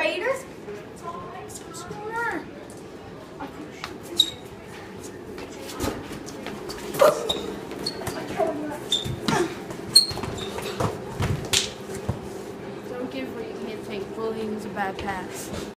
Raiders. Don't give what you can't take. Bullying is a bad pass.